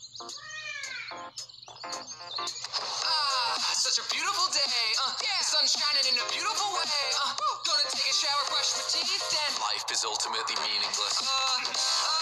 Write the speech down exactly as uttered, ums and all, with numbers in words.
Ah, such a beautiful day. Uh, yeah. The sun's shining in a beautiful way. Uh, gonna take a shower, brush my teeth, and Life is ultimately meaningless. uh, uh,